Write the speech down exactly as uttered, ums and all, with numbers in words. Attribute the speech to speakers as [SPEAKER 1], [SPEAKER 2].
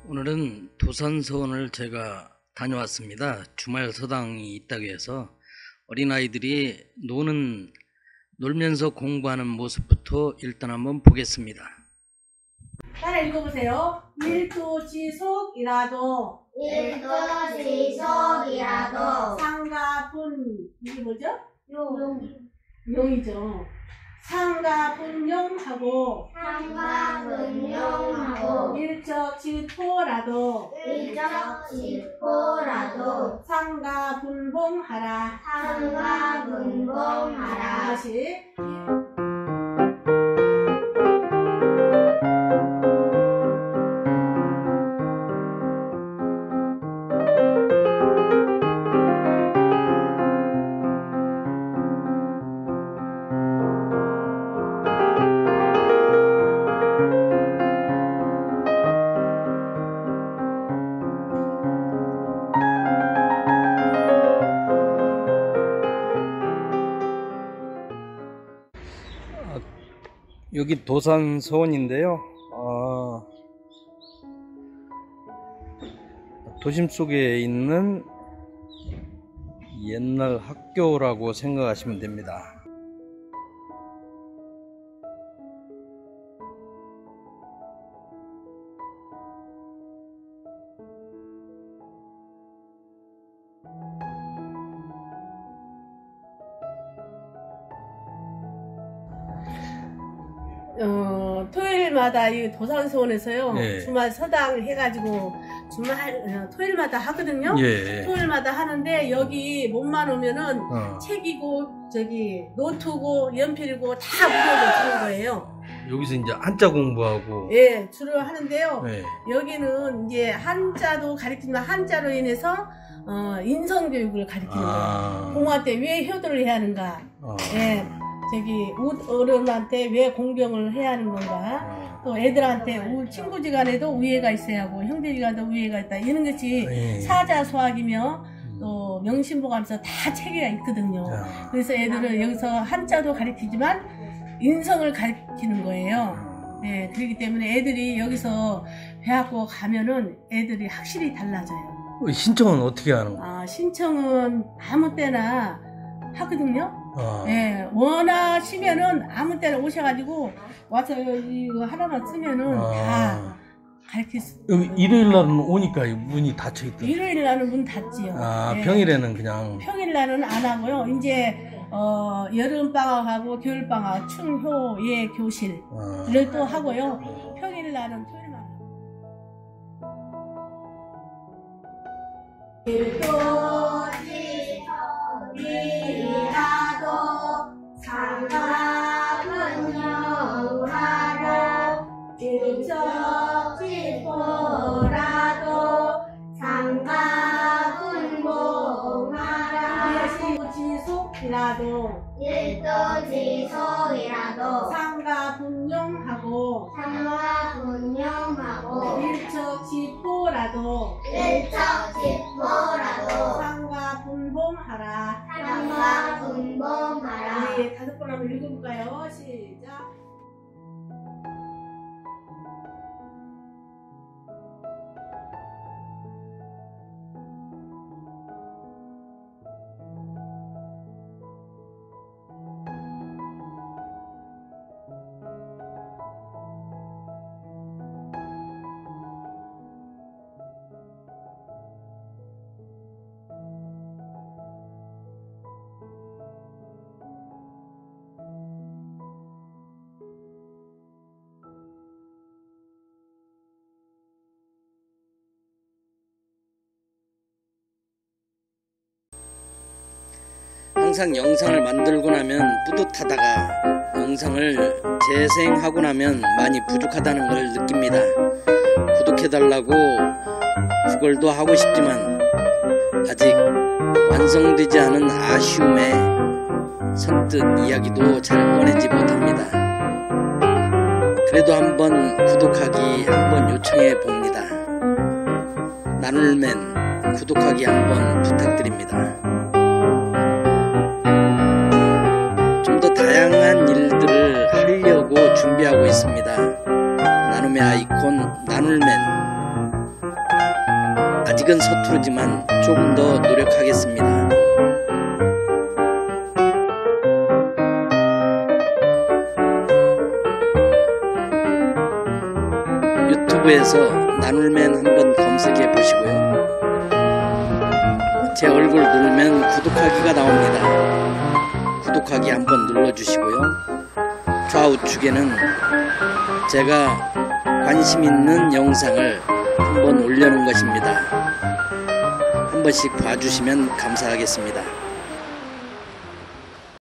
[SPEAKER 1] 오늘은 도산서원을 제가 다녀왔습니다. 주말 서당이 있다고 해서 어린아이들이 노는 놀면서 공부하는 모습부터 일단 한번 보겠습니다.
[SPEAKER 2] 따라 읽어보세요. 일도지속이라도
[SPEAKER 3] 일도지속이라도
[SPEAKER 2] 상가분 이게 뭐죠?
[SPEAKER 3] 용
[SPEAKER 2] 용이죠. 상가분용하고
[SPEAKER 3] 상가분용하고
[SPEAKER 2] 일적지포라도
[SPEAKER 3] 일적지포라도
[SPEAKER 2] 상가분봉하라.
[SPEAKER 3] 상가분봉하라.
[SPEAKER 2] 다시
[SPEAKER 1] 여기 도산서원인데요. 어, 도심 속에 있는 옛날 학교라고 생각하시면 됩니다.
[SPEAKER 2] 어, 토요일마다 이 도산서원에서요.
[SPEAKER 1] 예.
[SPEAKER 2] 주말 서당 해가지고 주말 어, 토요일마다 하거든요.
[SPEAKER 1] 예.
[SPEAKER 2] 토요일마다 하는데 여기 몸만 오면은
[SPEAKER 1] 어.
[SPEAKER 2] 책이고 저기 노트고 연필이고 다 무료로 주는 거예요.
[SPEAKER 1] 여기서 이제 한자 공부하고.
[SPEAKER 2] 예, 주로 하는데요.
[SPEAKER 1] 예.
[SPEAKER 2] 여기는 이제 한자도 가르치지만 한자로 인해서 어, 인성교육을 가르치는 거예요.
[SPEAKER 1] 아.
[SPEAKER 2] 공화 때 왜 효도를 해야 하는가?
[SPEAKER 1] 어.
[SPEAKER 2] 예, 저기 어른한테 왜 공경을 해야 하는 건가?
[SPEAKER 1] 어.
[SPEAKER 2] 또 애들한테 우, 친구지간에도 우애가 있어야 하고 형제지간에도 우애가 있다 이런 것이
[SPEAKER 1] 예.
[SPEAKER 2] 사자소학이며 또 명심보감서 다 체계가 있거든요.
[SPEAKER 1] 자.
[SPEAKER 2] 그래서 애들은 여기서 한자도 가르치지만 인성을 가르치는 거예요. 예, 그렇기 때문에 애들이 여기서 배학고 가면은 애들이 확실히 달라져요.
[SPEAKER 1] 신청은 어떻게 하는 거예요?
[SPEAKER 2] 아, 신청은 아무 때나 하거든요.
[SPEAKER 1] 어.
[SPEAKER 2] 예, 원하시면은 아무 때나 오셔가지고 와서 이거 하나만 쓰면은
[SPEAKER 1] 아.
[SPEAKER 2] 다 가르칠 수.
[SPEAKER 1] 여기 일요일 날은 오니까 문이 닫혀 있다.
[SPEAKER 2] 일요일 날은 문 닫지요.
[SPEAKER 1] 아,
[SPEAKER 2] 예.
[SPEAKER 1] 평일에는 그냥.
[SPEAKER 2] 평일 날은 안 하고요. 이제 어, 여름 방학하고 겨울 방학 충효 예 교실을
[SPEAKER 1] 어.
[SPEAKER 2] 또 하고요. 평일 날은 토요일만 하고.
[SPEAKER 3] 일도지속이라도 상가분용하고 일적지포라도 상가분봉하라.
[SPEAKER 2] 일도지속이라도
[SPEAKER 3] 일도지속이라도
[SPEAKER 2] 상가분용하고
[SPEAKER 3] 상가분용하고
[SPEAKER 2] 일적지포라도
[SPEAKER 3] 일적지포라도
[SPEAKER 2] 상가분봉하라.
[SPEAKER 3] 상가분봉하라.
[SPEAKER 2] 네, 다섯 번 한번 읽어볼까요? 시작.
[SPEAKER 1] 항상 영상을 만들고 나면 뿌듯하다가 영상을 재생하고 나면 많이 부족하다는 걸 느낍니다. 구독해달라고 구걸도 하고 싶지만 아직 완성되지 않은 아쉬움에 선뜻 이야기도 잘 꺼내지 못합니다. 그래도 한번 구독하기 한번 요청해 봅니다. 나눌맨 구독하기 한번 부탁드립니다. 좀 더 다양한 일들을 하려고 준비하고 있습니다. 나눔의 아이콘 나눌맨 아직은 서투르지만 조금 더 노력하겠습니다. 유튜브에서 나눌맨 한번 검색해 보시고요. 제 얼굴 누르면 구독하기가 나옵니다. 구독하기 한번 눌러주시고요. 좌우측에는 제가 관심 있는 영상을 한번 올려놓은 것입니다. 한 번씩 봐주시면 감사하겠습니다.